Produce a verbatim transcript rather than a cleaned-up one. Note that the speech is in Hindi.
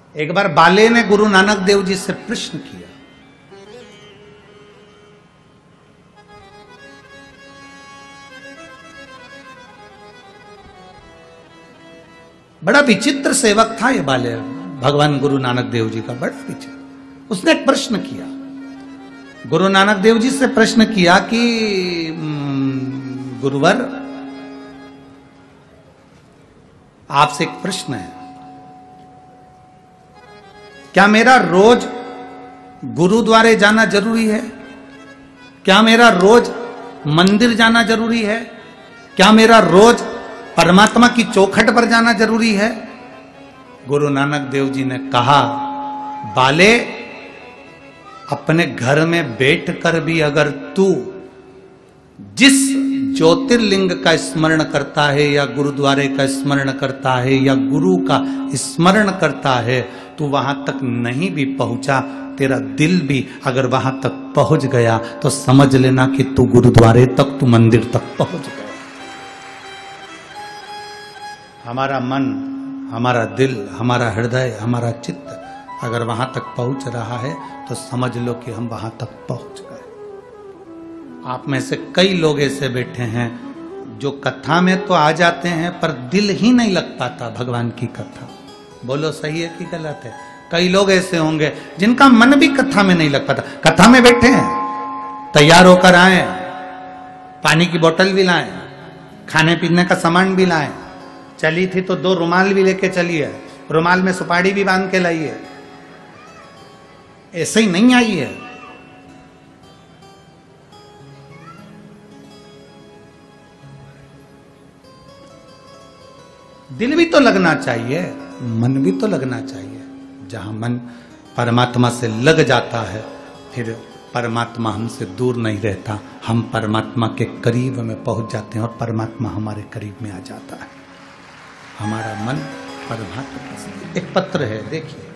एक बार बाले ने गुरु नानक देव जी से प्रश्न किया, बड़ा विचित्र सेवक था ये बाले, भगवान गुरु नानक देव जी का बड़ा विचित्र। उसने एक प्रश्न किया, गुरु नानक देव जी से प्रश्न किया कि गुरुवर, आपसे एक प्रश्न है, क्या मेरा रोज गुरुद्वारे जाना जरूरी है? क्या मेरा रोज मंदिर जाना जरूरी है? क्या मेरा रोज परमात्मा की चौखट पर जाना जरूरी है? गुरु नानक देव जी ने कहा, बाले, अपने घर में बैठकर भी अगर तू जिस ज्योतिर्लिंग का स्मरण करता है या गुरुद्वारे का स्मरण करता है या गुरु का स्मरण करता है, तू वहां तक नहीं भी पहुंचा, तेरा दिल भी अगर वहां तक पहुंच गया तो समझ लेना कि तू गुरुद्वारे तक, तू मंदिर तक पहुंच गया। हमारा मन, हमारा दिल, हमारा हृदय, हमारा चित्त अगर वहां तक पहुंच रहा है तो समझ लो कि हम वहां तक पहुंच गए। आप में से कई लोग ऐसे बैठे हैं जो कथा में तो आ जाते हैं पर दिल ही नहीं लग पाता भगवान की कथा। बोलो सही है कि गलत है? कई लोग ऐसे होंगे जिनका मन भी कथा में नहीं लग पाता। कथा में बैठे हैं, तैयार होकर आए, पानी की बोतल भी लाए, खाने पीने का सामान भी लाए, चली थी तो दो रुमाल भी लेके चली है, रुमाल में सुपारी भी बांध के लाई है। ऐसे ही नहीं आई है। दिल भी तो लगना चाहिए, मन भी तो लगना चाहिए। जहां मन परमात्मा से लग जाता है फिर परमात्मा हमसे दूर नहीं रहता, हम परमात्मा के करीब में पहुंच जाते हैं और परमात्मा हमारे करीब में आ जाता है। हमारा मन परमात्मा से। एक पत्र है, देखिए,